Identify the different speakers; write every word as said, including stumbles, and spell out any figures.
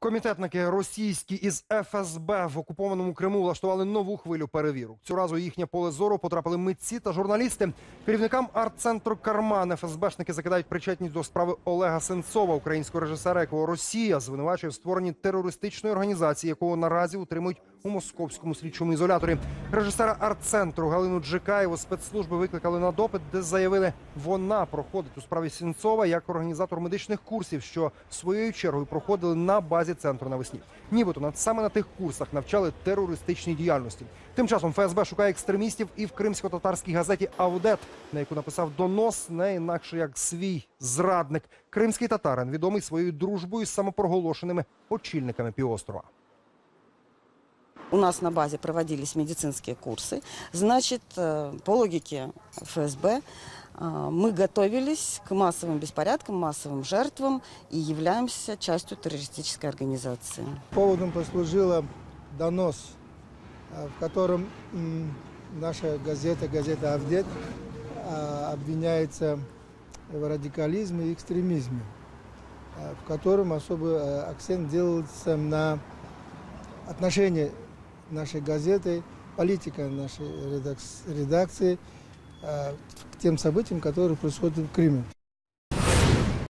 Speaker 1: Комітетники російські із еф ес бе в окупованому Криму влаштували нову хвилю перевірок. Цього разу їхнє поле зору потрапили митці та журналісти. Керівникам арт-центру «Карман» еф ес бешники закидають причетність до справи Олега Сенцова, українського режисера, якого Росія звинувачує в створенні терористичної організації, якого наразі утримують у московському слідчому ізоляторі. Режисера арт-центру Галину Джикаєву спецслужби викликали на допит, де заявили, вона проходить у справі Сенцова як організатор медичних курсів, що своєю чергою проходили на базі центру навесні. Нібито над саме на тих курсах навчали терористичній діяльності. Тим часом еф ес бе шукає екстремістів і в кримсько-татарській газеті «Авдет», на яку написав донос не інакше як свій зрадник. Кримський татарин відомий своєю дружбою з самопроголошеними очільниками півострова.
Speaker 2: У нас на базе проводились медицинские курсы. Значит, по логике эф эс бэ мы готовились к массовым беспорядкам, массовым жертвам и являемся частью террористической организации.
Speaker 3: Поводом послужил донос, в котором наша газета, газета «Авдет», обвиняется в радикализме и экстремизме, в котором особый акцент делается на отношении нашей газеты, политика нашей редакции к тем событиям, которые происходят в Крыме.